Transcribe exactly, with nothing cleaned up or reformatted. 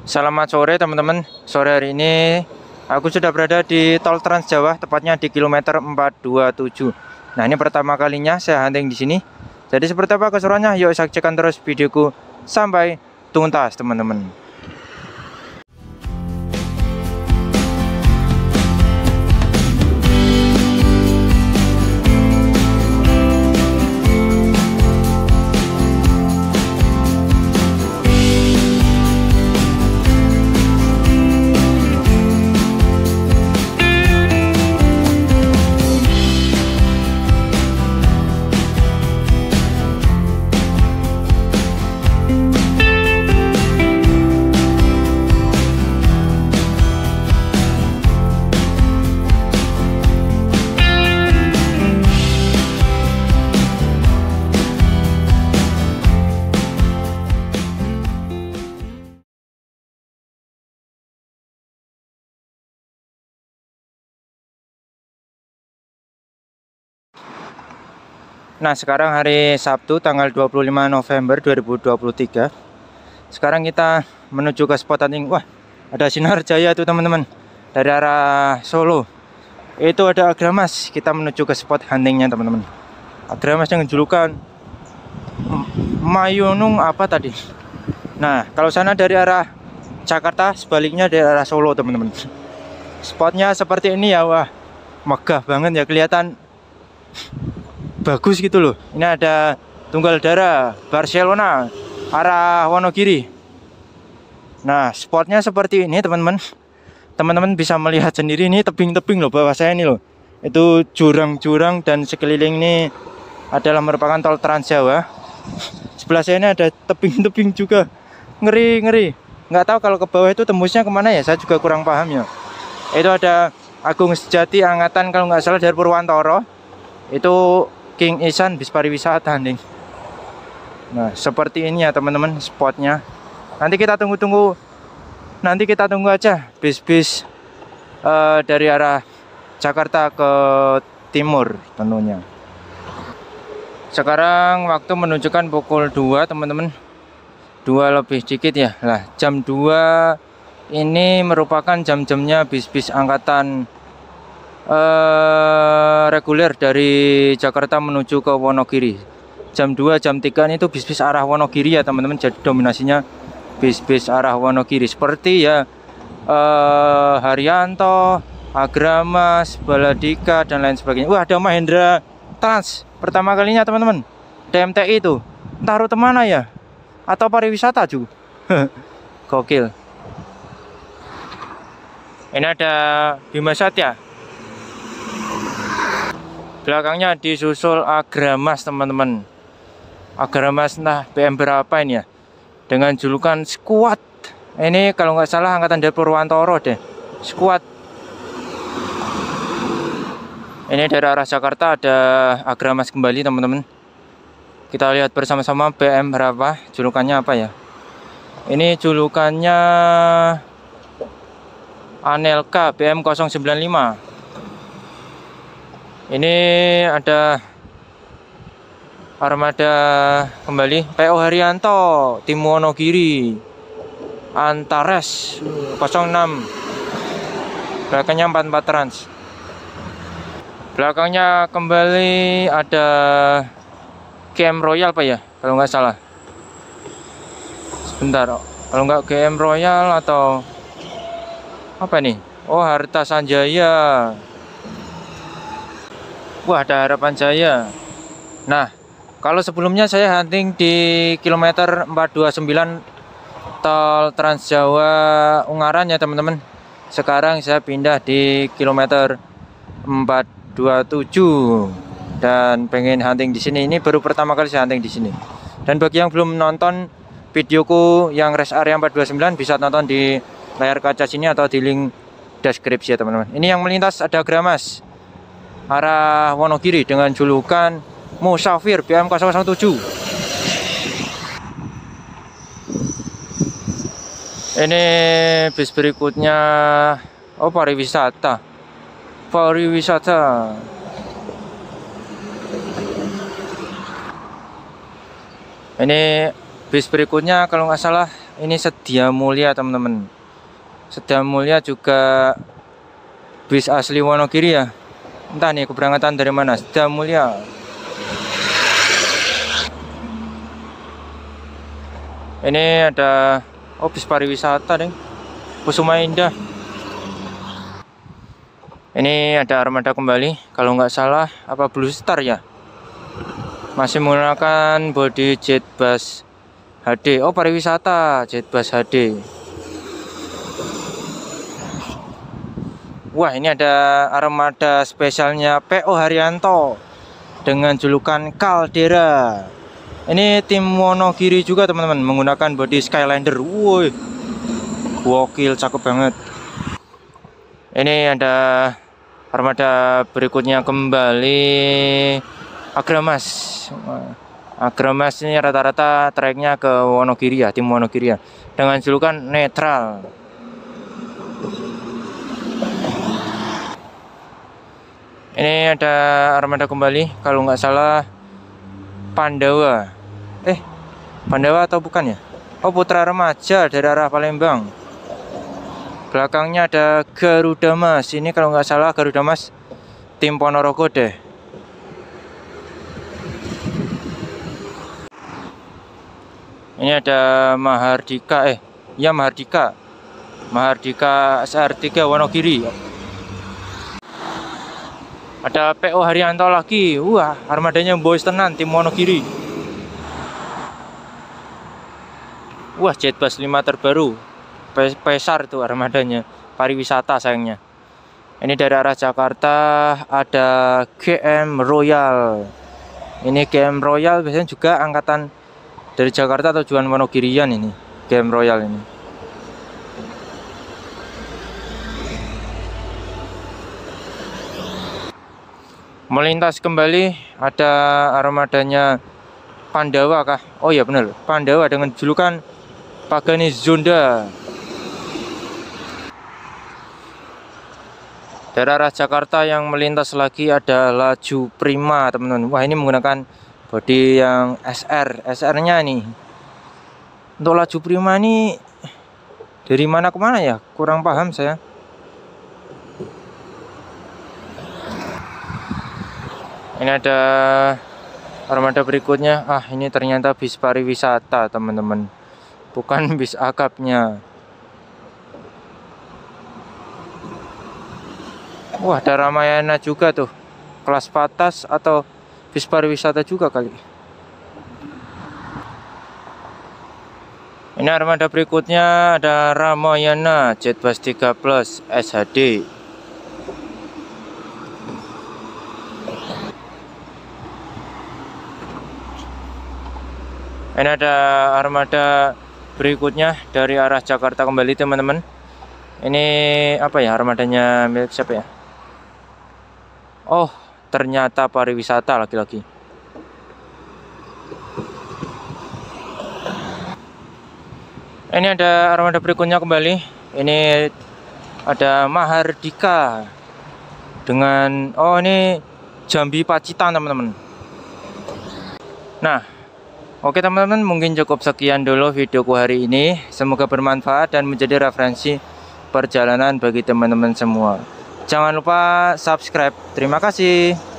Selamat sore teman-teman. Sore hari ini aku sudah berada di Tol Trans Jawa, tepatnya di kilometer empat dua tujuh. Nah, ini pertama kalinya saya hunting di sini. Jadi seperti apa keseruannya? Yuk saksikan terus videoku sampai tuntas teman-teman. Nah, sekarang hari Sabtu tanggal dua puluh lima November dua ribu dua puluh tiga. Sekarang kita menuju ke spot hunting. Wah, ada sinar jaya tuh teman-teman. Dari arah Solo. Itu ada agramas. Kita menuju ke spot huntingnya teman-teman. Agramas dengan julukan Mayunung apa tadi? Nah, kalau sana dari arah Jakarta, sebaliknya dari arah Solo teman-teman. Spotnya seperti ini ya, wah, megah banget ya, kelihatan bagus gitu loh. Ini ada tunggal darah Barcelona arah Wonogiri. Nah, spotnya seperti ini teman-teman. Teman-teman bisa melihat sendiri, ini tebing-tebing loh bawah saya ini loh. Itu jurang-jurang dan sekeliling ini adalah merupakan tol Trans Jawa. Sebelah saya ini ada tebing-tebing juga. Ngeri-ngeri. Nggak tahu kalau ke bawah itu tembusnya kemana ya, saya juga kurang paham ya. Itu ada Agung Sejati Angkatan kalau nggak salah dari Purwantoro. Itu King Isan bis pariwisata nih. Nah, seperti ini ya teman-teman spotnya. Nanti kita tunggu-tunggu. Nanti kita tunggu aja bis-bis uh, dari arah Jakarta ke timur tentunya. Sekarang waktu menunjukkan pukul dua teman-teman. dua lebih dikit ya. Lah, jam dua ini merupakan jam-jamnya bis-bis angkatan Uh, reguler dari Jakarta menuju ke Wonogiri. Jam dua, jam tiga itu bis-bis arah Wonogiri ya teman-teman. Jadi dominasinya bis-bis arah Wonogiri. Seperti ya uh, Haryanto, Agramas, Baladika dan lain sebagainya. Wah, ada Mahendra Trans pertama kalinya teman-teman. D M T I itu. Entah rute mana ya? Atau pariwisata juga. Gokil. Ini ada Bima Satya. Belakangnya disusul Agramas teman-teman. Agramas nah B M berapa ini ya, dengan julukan Squad. Ini kalau nggak salah angkatan dari Purwantoro deh, Squad. Ini dari arah Jakarta ada Agramas kembali teman-teman. Kita lihat bersama-sama B M berapa, julukannya apa ya. Ini julukannya Anelka B M nol sembilan lima. Ini ada armada kembali P O Haryanto tim Wonogiri Antares nol enam. Belakangnya empat puluh empat Trans. Belakangnya kembali ada G M Royal apa ya kalau nggak salah. Sebentar, kalau nggak G M Royal atau apa nih? Oh, Harta Sanjaya. Wah, ada Harapan Jaya. Nah, kalau sebelumnya saya hunting di kilometer empat dua sembilan Tol Trans Jawa Ungaran ya teman-teman. Sekarang saya pindah di kilometer empat dua tujuh dan pengen hunting di sini. Ini baru pertama kali saya hunting di sini. Dan bagi yang belum nonton videoku yang rest area empat dua sembilan, bisa nonton di layar kaca sini atau di link deskripsi ya teman-teman. Ini yang melintas ada Agramas arah Wonogiri dengan julukan Musafir B M nol nol tujuh. Ini bis berikutnya, oh pariwisata, pariwisata. Ini bis berikutnya kalau nggak salah ini Setia Mulia teman-teman. Setia Mulia juga bis asli Wonogiri ya. Entah nih keberangkatan dari mana. Setia Mulia. Ini ada oh bis pariwisata deh. Kusuma Indah. Ini ada armada kembali. Kalau nggak salah apa Blue Star ya. Masih menggunakan bodi Jetbus H D. Oh pariwisata Jetbus H D. Wah ini ada armada spesialnya P O Haryanto dengan julukan Caldera. Ini tim Wonogiri juga teman-teman, menggunakan bodi Skylander. Woi, gokil, cakep banget. Ini ada armada berikutnya kembali Agramas. Agramas ini rata-rata treknya ke Wonogiri ya, tim Wonogiri ya, dengan julukan netral. Ini ada armada kembali, kalau nggak salah Pandawa. Eh, Pandawa atau bukan ya? Oh, Putra Remaja dari arah Palembang. Belakangnya ada Garuda Mas. Ini kalau nggak salah Garuda Mas tim Ponorogo deh. Ini ada Mahardika, eh, ya Mahardika, Mahardika S R tiga Wonogiri. Ada P O Haryanto lagi. Wah, armadanya boys tenan tim Wonogiri. Wah, Jetbus lima terbaru. Pesar itu armadanya. Pariwisata sayangnya. Ini dari arah Jakarta ada G M Royal. Ini G M Royal biasanya juga angkatan dari Jakarta tujuan Wonogirian ini. G M Royal ini. Melintas kembali ada armadanya Pandawa kah? Oh ya benar, Pandawa dengan julukan Pagani Zonda. Dari arah Jakarta yang melintas lagi ada Laju Prima teman-teman. Wah ini menggunakan bodi yang S R, S R-nya nih. Untuk Laju Prima ini dari mana ke mana ya? Kurang paham saya. Ini ada armada berikutnya. Ah ini ternyata bis pariwisata teman-teman, bukan bis akapnya. Wah ada Ramayana juga tuh, kelas patas atau bis pariwisata juga kali. Ini armada berikutnya ada Ramayana Jetbus tiga plus S H D. Ini ada armada berikutnya dari arah Jakarta kembali teman-teman. Ini apa ya, armadanya milik siapa ya? Oh ternyata pariwisata lagi-lagi. Ini ada armada berikutnya kembali. Ini ada Mahardika dengan oh ini Jambi Pacitan teman-teman. Nah oke teman-teman, mungkin cukup sekian dulu videoku hari ini. Semoga bermanfaat dan menjadi referensi perjalanan bagi teman-teman semua. Jangan lupa subscribe. Terima kasih.